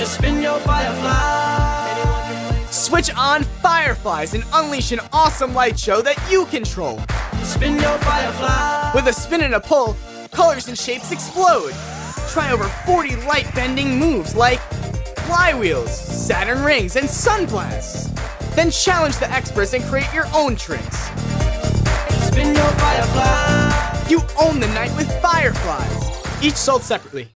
Just spin your FyrFlyz. Switch on FyrFlyz and unleash an awesome light show that you control. Spin your FyrFlyz. With a spin and a pull, colors and shapes explode. Try over 40 light-bending moves like flywheels, Saturn rings, and sunblasts. Then challenge the experts and create your own tricks. Spin your FyrFlyz. You own the night with FyrFlyz. Each sold separately.